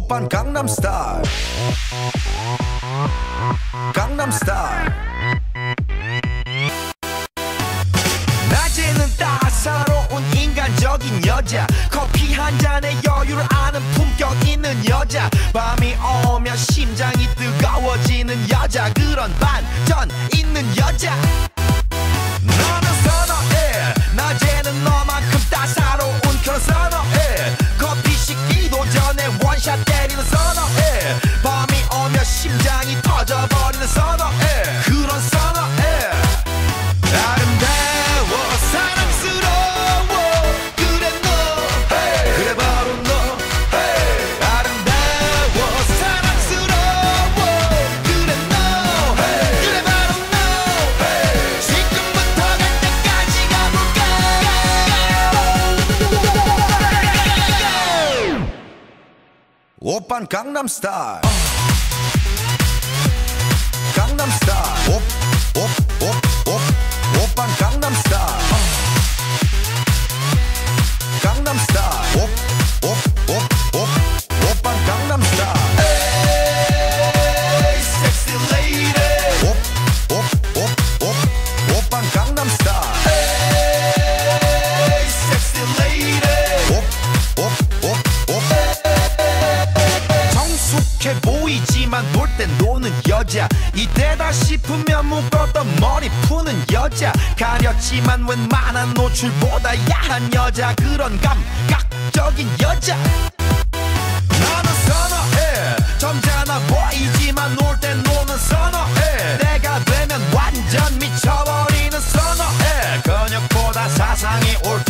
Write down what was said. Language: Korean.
오빤 강남스타일 강남스타일 낮에는 따사로운 인간적인 여자 커피 한 잔에 여유를 아는 품격 있는 여자 밤이 오면 심장이 뜨거워지는 여자 그런 반전 있는 여자 너는 선어해 낮에는 너만큼 따사로운 그런 선어해 커피 식기도 전에 원샷 때리는 선어해 밤이 오면 심장이 터져버리는 선어해 그런 선어해 아름다워 사랑스러워 그래 너 hey. 그래 바로 너 hey. 아름다워 사랑스러워 그래 너 hey. 그래 바로 너 hey. 지금부터 갈 때까지 가볼까 오빤 강남스타일 강남스타일 오빤 강남스타일 강남스타일 오빤 강남스타일 에이 섹시 레이디 오빤 강남스타일 에이 섹시 레이디 성숙해 보이지만 놀 땐 노는 여자 이때다 싶으면 묶었던 머리 푸는 여자 가렸지만 웬만한 노출보다 야한 여자 그런 감각적인 여자 나는 선어해 점잖아 보이지만 놀 땐 노는 선어해 내가 되면 완전 미쳐버리는 선어해 근육보다 사상이 옳다